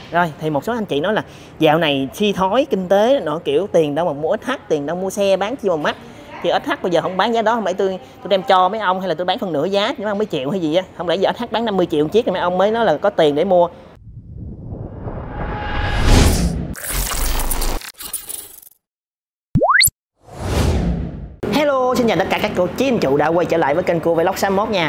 Rồi thì một số anh chị nói là dạo này suy thoái kinh tế nó kiểu tiền đâu mà mua SH, tiền đâu mua xe bán chi bằng mắt. Thì SH bây giờ không bán giá đó, không lẽ tôi đem cho mấy ông hay là tôi bán phân nửa giá chứ mấy ông mấy triệu hay gì á, không lẽ giờ SH bán 50 triệu một chiếc thì mấy ông mới nói là có tiền để mua. Hello, xin chào tất cả các cô chú anh chị đã quay trở lại với kênh Cua Vlog 61 nha.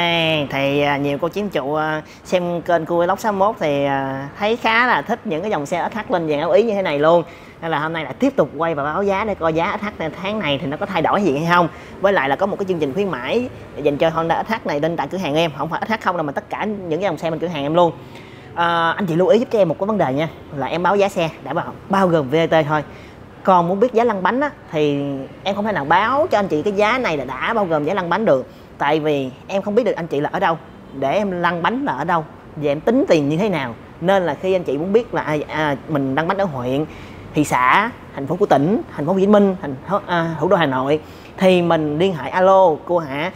Thì nhiều cô chú anh chị xem kênh Cua Vlog 61 thì thấy khá là thích những cái dòng xe SH lên vàng áo ý như thế này luôn. Nên là hôm nay lại tiếp tục quay và báo giá để coi giá SH tháng này thì nó có thay đổi gì hay không. Với lại là có một cái chương trình khuyến mãi dành cho Honda SH này lên tại cửa hàng em, không phải SH không đâu mà tất cả những cái dòng xe bên cửa hàng em luôn. Anh chị lưu ý giúp cho em một cái vấn đề nha, là em báo giá xe đã bao gồm VAT thôi. Còn muốn biết giá lăn bánh á, thì em không thể nào báo cho anh chị cái giá này là đã bao gồm giá lăn bánh được. Tại vì em không biết được anh chị là ở đâu, để em lăn bánh là ở đâu, và em tính tiền như thế nào. Nên là khi anh chị muốn biết là mình lăn bánh ở huyện, thị xã, thành phố của tỉnh, thành phố Hồ Chí Minh, thủ đô Hà Nội, thì mình liên hệ alo cô hả,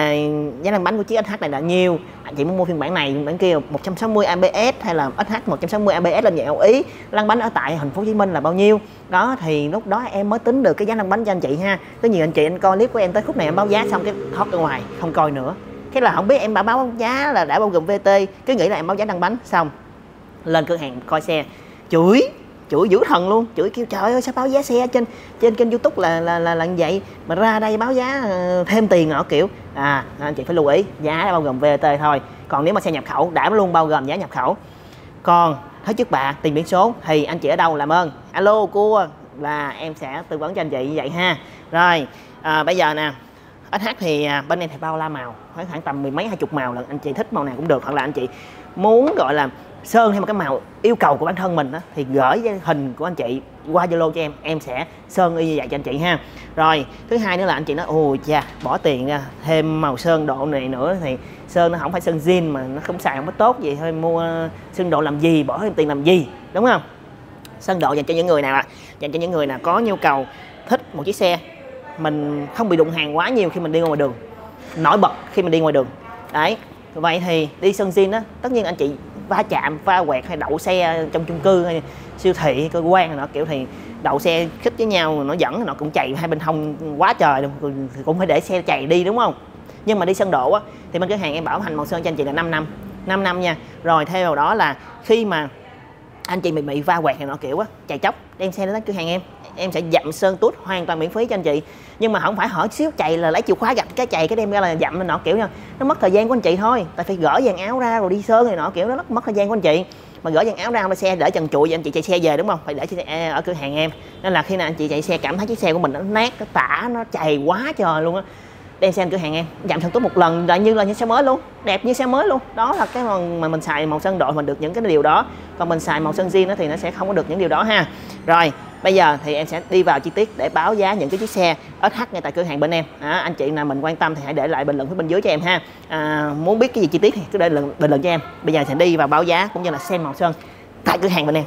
giá lăn bánh của chiếc SH này là nhiêu, anh chị muốn mua phiên bản này phiên bản kia 160 ABS hay là SH 160 ABS lên dạng ý, lăn bánh ở tại thành phố Hồ Chí Minh là bao nhiêu đó, thì lúc đó em mới tính được cái giá lăn bánh cho anh chị ha. Có nhiều anh chị anh coi clip của em tới khúc này em báo giá xong cái thoát ra ngoài không coi nữa, cái là không biết em báo giá là đã bao gồm VAT, cứ nghĩ là em báo giá lăn bánh. Xong lên cửa hàng coi xe chửi dữ thần luôn, chửi kêu trời ơi sao báo giá xe trên kênh YouTube là như vậy mà ra đây báo giá thêm tiền nọ kiểu. Anh chị phải lưu ý giá đã bao gồm VAT thôi. Còn nếu mà xe nhập khẩu đã luôn bao gồm giá nhập khẩu. Còn hết trước bạ tiền biển số thì anh chị ở đâu làm ơn alo cua là em sẽ tư vấn cho anh chị như vậy ha. Rồi bây giờ nè, SH thì bên em thì bao la màu khoảng tầm mười mấy 20 màu, là anh chị thích màu nào cũng được, hoặc là anh chị muốn gọi là sơn thêm một cái màu yêu cầu của bản thân mình đó, thì gửi cái hình của anh chị qua Zalo cho em sẽ sơn y như vậy cho anh chị ha. Rồi thứ hai nữa là anh chị nói ồ cha bỏ tiền ra thêm màu sơn độ này nữa thì sơn nó không phải sơn zin mà nó không xài không có tốt gì, thôi mua sơn độ làm gì, bỏ thêm tiền làm gì, đúng không? Sơn độ dành cho những người nào dành cho những người nào có nhu cầu thích một chiếc xe mình không bị đụng hàng quá nhiều khi mình đi ngoài đường, nổi bật khi mình đi ngoài đường đấy. Vậy thì đi sơn zin á, tất nhiên anh chị va chạm, va quẹt hay đậu xe trong chung cư hay siêu thị cơ quan nọ kiểu thì đậu xe khích với nhau nó dẫn nó cũng chạy hai bên hông quá trời luôn, thì cũng phải để xe chạy đi đúng không. Nhưng mà đi sơn độ á thì bên cửa hàng em bảo hành màu sơn cho anh chị là 5 năm nha. Rồi theo đó là khi mà anh chị bị va quẹt này nọ kiểu á, chạy chóc đem xe đến cửa hàng em sẽ dặm sơn tút hoàn toàn miễn phí cho anh chị. Nhưng mà không phải hỏi xíu chạy là lấy chìa khóa gạch cái chạy cái đem ra là dặm này nọ kiểu nha, nó mất thời gian của anh chị thôi. Tại phải gỡ dàn áo ra rồi đi sơn này nọ kiểu, nó rất mất thời gian của anh chị. Mà gỡ dàn áo ra mà xe để trần trụi anh chị chạy xe về đúng không, phải để xe ở cửa hàng em. Nên là khi nào anh chị chạy xe cảm thấy chiếc xe của mình nó nát, nó tả, nó chày quá trời luôn á, đem xe cửa hàng em dặm sơn tút một lần là như xe mới luôn, đẹp như xe mới luôn. Đó là cái mà mình xài màu sơn độ mình được những cái điều đó, còn mình xài màu sơn zin thì nó sẽ không có được những điều đó ha. Rồi bây giờ thì em sẽ đi vào chi tiết để báo giá những cái chiếc xe SH ngay tại cửa hàng bên em. Anh chị nào mình quan tâm thì hãy để lại bình luận phía bên dưới cho em ha. Muốn biết cái gì chi tiết thì cứ để bình luận cho em. Bây giờ sẽ đi vào báo giá cũng như là xem màu sơn tại cửa hàng bên em.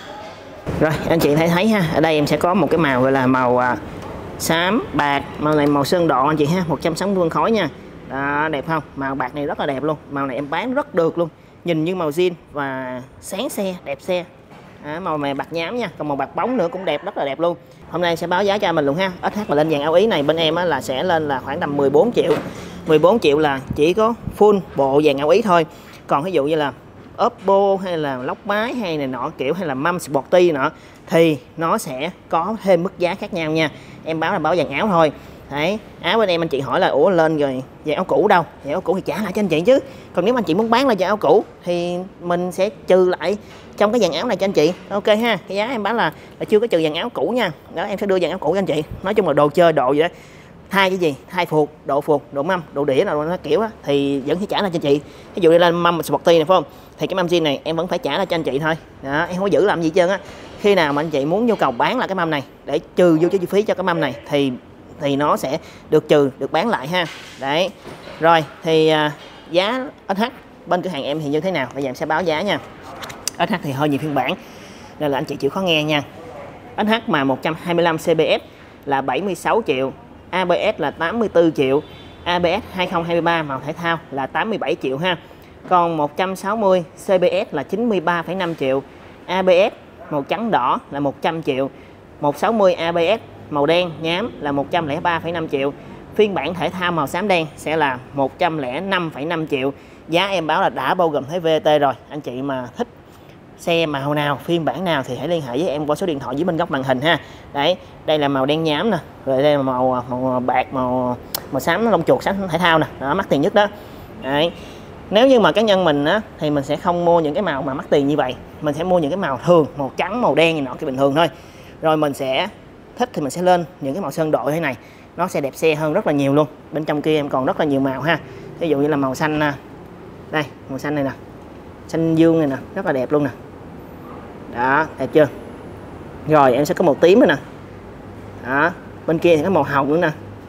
Rồi anh chị thấy ha, ở đây em sẽ có một cái màu gọi là màu xám bạc, màu này màu sơn độ anh chị ha, 160 phân khối nha. Đó, đẹp không? Màu bạc này rất là đẹp luôn, màu này em bán rất được luôn, nhìn như màu zin và sáng xe, đẹp xe. Màu này bạc nhám nha, còn màu bạc bóng nữa cũng đẹp, rất là đẹp luôn. Hôm nay sẽ báo giá cho mình luôn ha. SH mà lên dàn áo ý này bên em là sẽ lên là khoảng tầm 14 triệu. 14 triệu là chỉ có full bộ dàn áo ý thôi. Còn ví dụ như là Oppo hay là lóc máy hay này nọ kiểu, hay là mâm Sporty nọ thì nó sẽ có thêm mức giá khác nhau nha. Em báo là báo dàn áo thôi. Đấy, áo bên em anh chị hỏi là ủa lên rồi dàn áo cũ đâu? Dàn áo cũ thì trả lại cho anh chị chứ. Còn nếu mà anh chị muốn bán là dàn áo cũ thì mình sẽ trừ lại trong cái dàn áo này cho anh chị. Ok ha. Cái giá em bán là chưa có trừ dàn áo cũ nha. Đó, em sẽ đưa dàn áo cũ cho anh chị. Nói chung là đồ chơi đồ gì đó. Thay cái gì? Thay phuộc, độ mâm, độ đĩa nào nó kiểu á thì vẫn phải trả lại cho anh chị. Ví dụ như là mâm Sporty này phải không? Thì cái mâm zin này em vẫn phải trả lại cho anh chị thôi. Đó, em không có giữ làm gì hết trơn á. Khi nào mà anh chị muốn nhu cầu bán lại cái mâm này để trừ vô chi phí cho cái mâm này thì nó sẽ được trừ, được bán lại ha. Đấy. Rồi thì giá SH bên cửa hàng em thì như thế nào? Bây giờ em sẽ báo giá nha. SH thì hơi nhiều phiên bản nên là anh chị chịu khó nghe nha. SH mà 125 CBS là 76 triệu, ABS là 84 triệu, ABS 2023 màu thể thao là 87 triệu ha. Còn 160 CBS là 93,5 triệu, ABS màu trắng đỏ là 100 triệu, 160 ABS màu đen nhám là 103,5 triệu. Phiên bản thể thao màu xám đen sẽ là 105,5 triệu. Giá em báo là đã bao gồm thuế VAT rồi. Anh chị mà thích xe màu nào, phiên bản nào thì hãy liên hệ với em qua số điện thoại dưới bên góc màn hình ha. Đấy, đây là màu đen nhám nè, rồi đây là màu bạc, màu xám lông chuột, xám thể thao nè, đó, mắc tiền nhất đó. Đấy. Nếu như mà cá nhân mình á thì mình sẽ không mua những cái màu mà mắc tiền như vậy, mình sẽ mua những cái màu thường, màu trắng, màu đen gì nọ cái bình thường thôi. Rồi mình sẽ thích thì mình sẽ lên những cái màu sơn đội thế này, nó sẽ đẹp xe hơn rất là nhiều luôn. Bên trong kia em còn rất là nhiều màu ha. Ví dụ như là màu xanh, đây màu xanh này nè, xanh dương này nè, rất là đẹp luôn nè. Đó, đẹp chưa? Rồi em sẽ có màu tím nữa nè. Đó, bên kia thì có màu hồng nữa nè,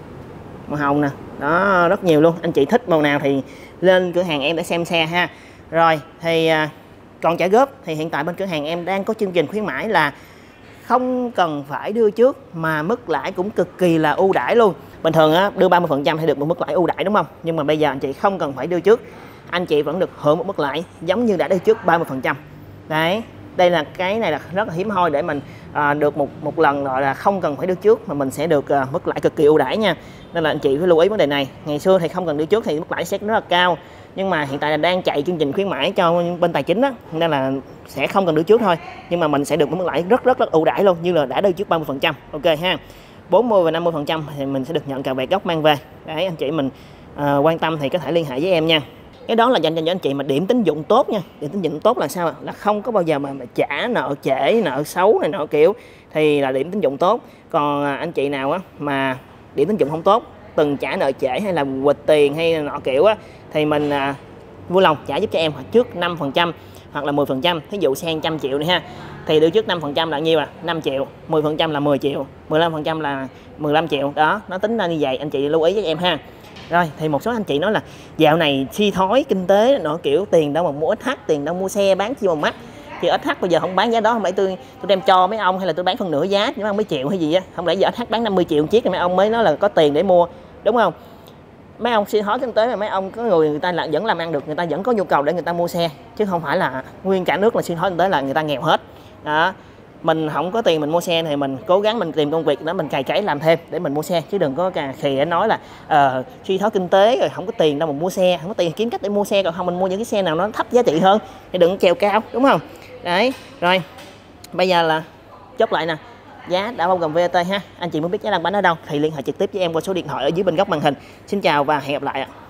màu hồng nè. Đó, rất nhiều luôn. Anh chị thích màu nào thì lên cửa hàng em để xem xe ha. Rồi thì còn trả góp thì hiện tại bên cửa hàng em đang có chương trình khuyến mãi là không cần phải đưa trước mà mức lãi cũng cực kỳ là ưu đãi luôn. Bình thường á, đưa 30% thì được một mức lãi ưu đãi đúng không? Nhưng mà bây giờ anh chị không cần phải đưa trước, anh chị vẫn được hưởng một mức lãi giống như đã đưa trước 30%. Đấy, đây là cái này là rất là hiếm hoi để mình được một lần gọi là không cần phải đưa trước mà mình sẽ được mức lãi cực kỳ ưu đãi nha. Nên là anh chị phải lưu ý vấn đề này. Ngày xưa thì không cần đưa trước thì mức lãi sẽ rất là cao, nhưng mà hiện tại là đang chạy chương trình khuyến mãi cho bên tài chính đó, nên là sẽ không cần đưa trước thôi, nhưng mà mình sẽ được một mức lãi rất ưu đãi luôn, như là đã đưa trước 30%. Ok ha. 40 và 50% thì mình sẽ được nhận cà vẹt gốc mang về. Đấy, anh chị mình quan tâm thì có thể liên hệ với em nha. Cái đó là dành cho những anh chị mà điểm tín dụng tốt nha. Điểm tín dụng tốt là sao? Là không có bao giờ mà trả nợ trễ, nợ xấu này nọ kiểu, thì là điểm tín dụng tốt. Còn anh chị nào á mà điểm tín dụng không tốt, từng trả nợ trễ hay là quỵt tiền hay nọ kiểu á, thì mình vui lòng trả giúp cho em trước 5% hoặc là 10%. Ví dụ xe 100 triệu này ha, thì đưa trước 5% là nhiêu? 5 triệu, 10% là 10 triệu, 15% là 15 triệu. Đó, nó tính ra như vậy, anh chị lưu ý với em ha. Rồi thì một số anh chị nói là dạo này suy thoái kinh tế nọ kiểu, tiền đâu mà mua SH, tiền đâu mua xe, bán chi mà mắc. Thì SH bây giờ không bán giá đó, không lẽ tôi đem cho mấy ông hay là tôi bán phân nửa giá chứ mấy ông mấy triệu hay gì á? Không lẽ giờ SH bán 50 triệu một chiếc thì mấy ông mới nói là có tiền để mua, đúng không? Mấy ông suy thoái kinh tế mà mấy ông có người ta là vẫn làm ăn được, người ta vẫn có nhu cầu để người ta mua xe, chứ không phải là nguyên cả nước là suy thoái kinh tế là người ta nghèo hết. Đó, mình không có tiền mình mua xe thì mình cố gắng mình tìm công việc đó, mình cày cấy làm thêm để mình mua xe, chứ đừng có cà khì nói là suy thoái kinh tế rồi không có tiền đâu mà mua xe, không có tiền kiếm cách để mua xe, còn không mình mua những cái xe nào nó thấp giá trị hơn thì đừng kèo cao, đúng không? Đấy, rồi bây giờ là chốt lại nè, giá đã bao gồm VAT ha. Anh chị muốn biết giá đang bán ở đâu thì liên hệ trực tiếp với em qua số điện thoại ở dưới bên góc màn hình. Xin chào và hẹn gặp lại ạ.